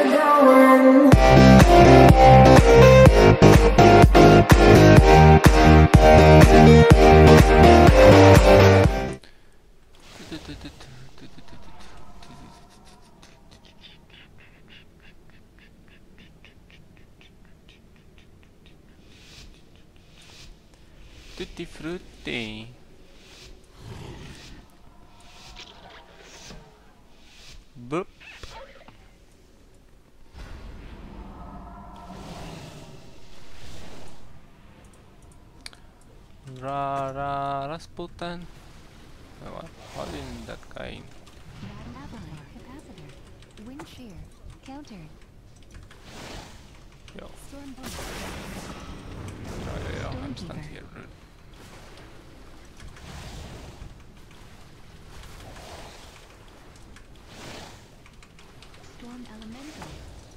Tutti frutti. Boop. Rasputin. What in that guy? Capacitor. Wind shear. Countered. Yo. Storm bolt. Yo, I'm stunned here. Storm elemental.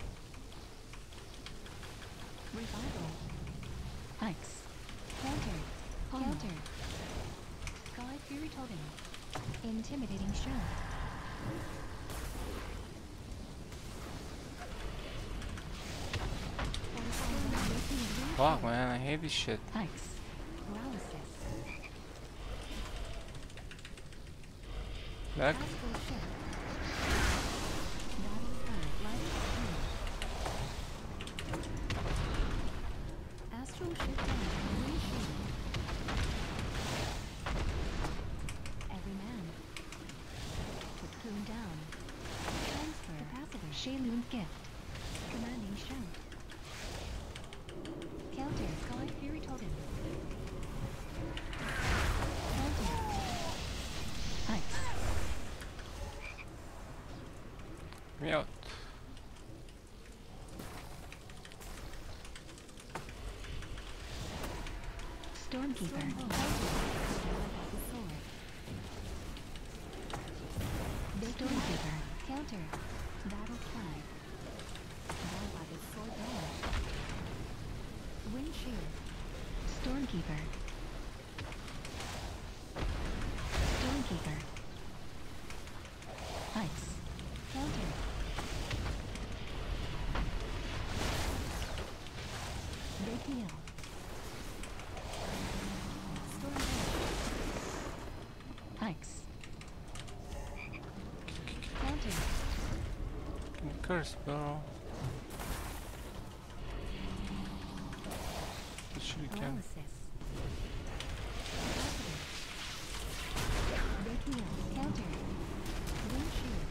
Revival. Ice. Countered. Countered. Sky Fury Totem. Intimidating shot. Fuck, man, I hate this shit. Ice. Paralysis. Back. Astral shift. Battle cry. Light speed. Astral shift down. Wind shield. Every man. Cocoon down. Transfer. Capacitor. Shaylun gift. Commanding shout. Counter. Sky Fury Totem. Counter. Ice. Me out. Stormkeeper. Stormkeeper. Counter. Battle flag. Down by the sword door. Wind shear. Stormkeeper. Stormkeeper. Ice. Counter. Vakiel. Storm Ice. Counter. Curse, bro. The shuriken. Paralysis. Vakiel. Counter. Wind shear.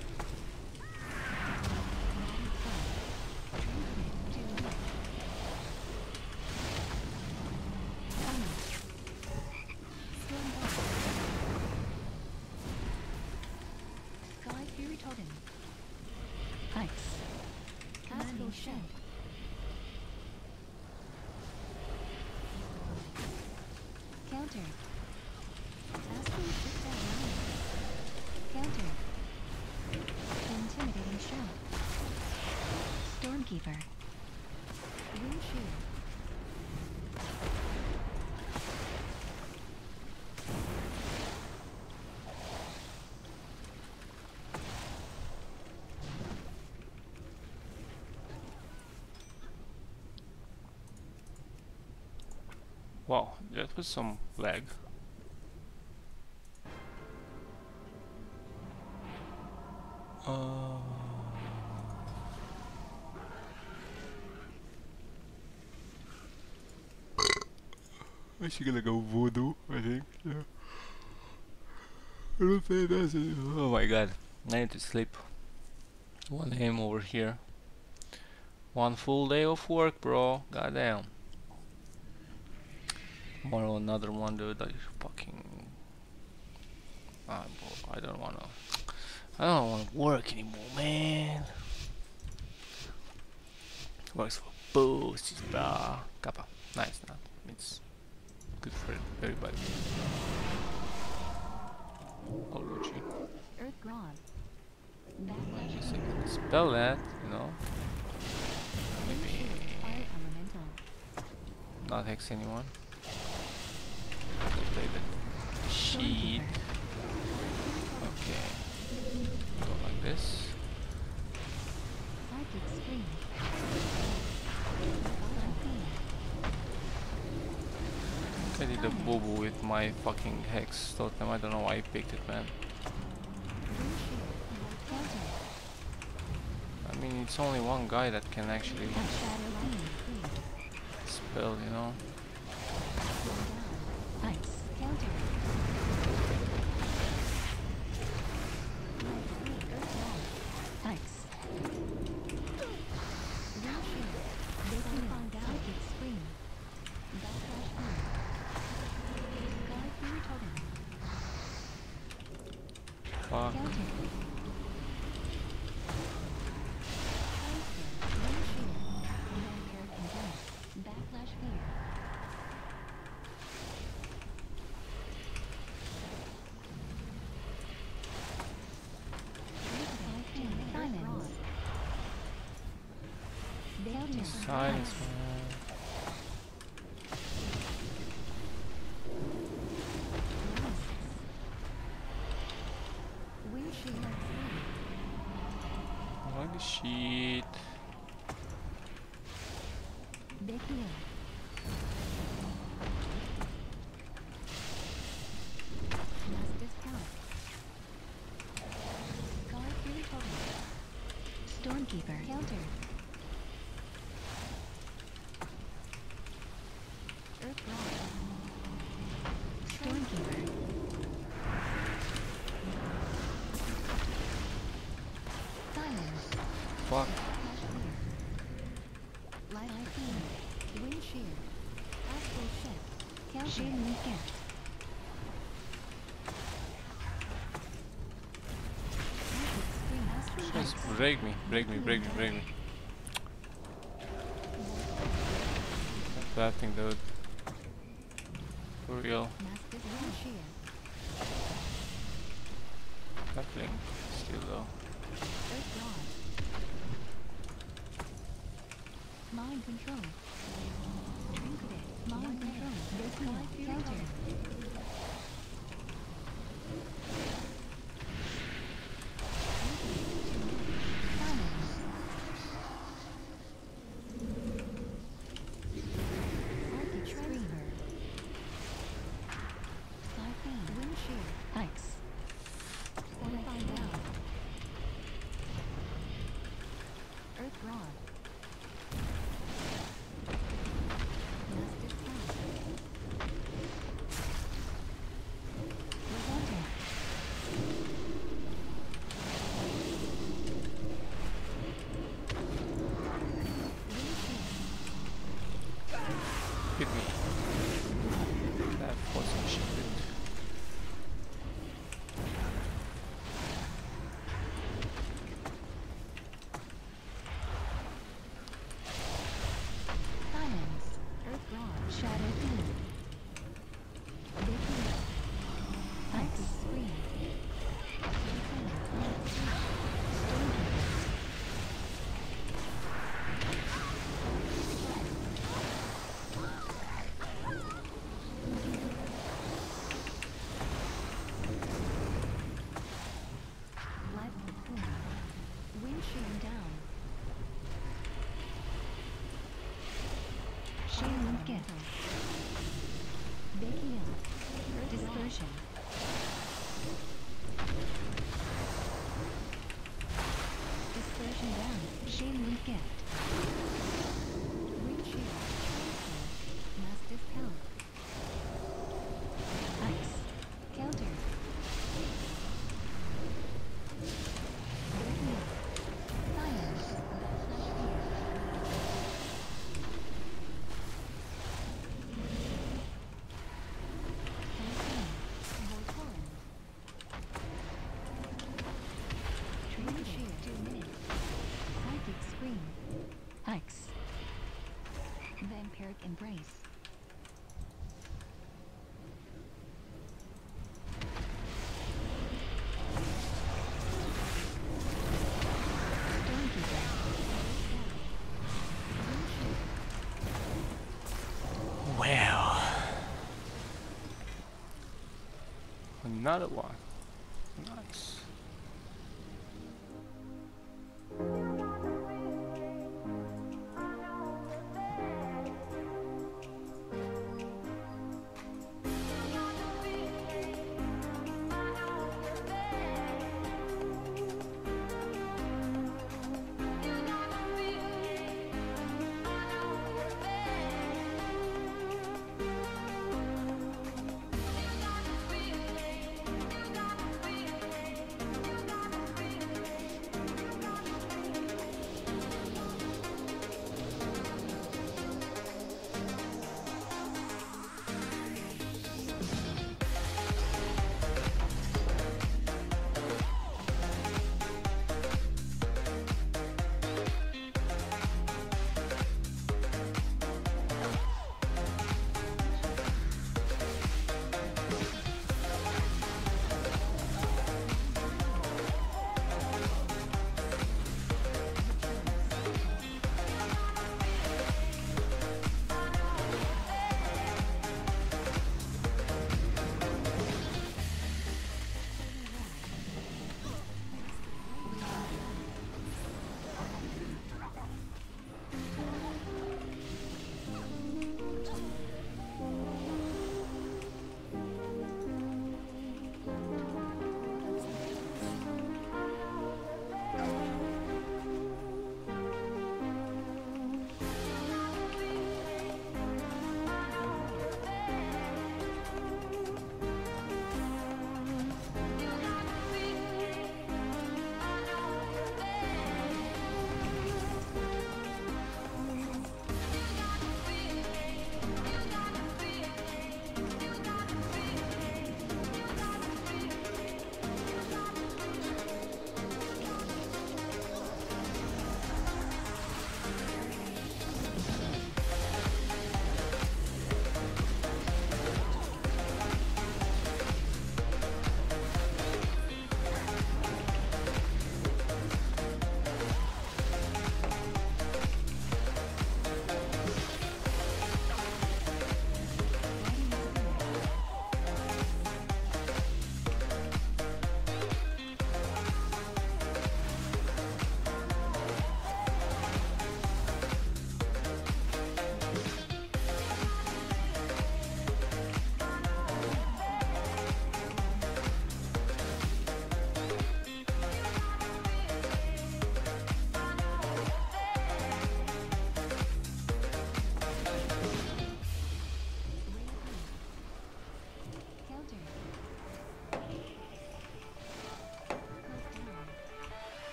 Sky Fury Totem. Ice. Astral Shed. Counter. Astral Shift down. Counter. Intimidating shout. Stormkeeper. Wind shear. Wow, that was some lag. Is she gonna go voodoo? I think. Yeah. I don't think that's it. Oh my god, I need to sleep. 1 AM over here. 1 full day of work, bro. Goddamn. Tomorrow another one, dude. I fucking. I don't wanna. I don't wanna work anymore, man. Works for pussies, bro. Kappa. Nice, not. It's good for everybody. Oh, Luigi. Earth Grodd. I guess I can spell that, you know. Maybe Fire Elemental. not hex anyone. Let's play the sheet. Okay. Go like this. need a boo-boo with my fucking Hex totem. I don't know why I picked it, man. Wind shear. Counter. I mean, it's only one guy that can actually Shadow beam. spell, you know. Slow down. Ice. Counter. Earth wall. Ice. Wind shear. Baking on down. Psychic scream. Backlash beam. God fear totem. Fuck. Counter. Transfer. Wind shear. Vampiric embrace. Backlash fear. Silence. Counter. Silence, man. Wind shear. Holy shit. Becky. Mass discount. Guard free total. Stormkeeper. Counter. Earth Rock. Stormkeeper. Silence. Fuck. Flash clear. Light beam. Wind shear. Astral shift. Counter. Shade weekend. Just break me, break me, break me, break me. Bad thing, dude. For real. Master wind shear. That thing. Still though. Earth rod. Mind control. Trinket. Mind control. Baking. Counter. Silence. Psychic screamer. Siphon. Wind shear. Ice. Fortify down. Earth rod. Master count. Levanter. Wind shear. Hit me. That fucking shit. Silence. Earth rod. Shadow beam. Baking. Ice. Scream. Life cocoon. Wind shear down. Shaman gift. Baking out. Dispersion. Dispersion down. Shaman gift. Wind shear. Transfer. Mass discount. Ice. Counter. Baking out. Silence. Flash fear. Psychic scream. Hex. Vampiric embrace. Stormkeeper. Well. Another one.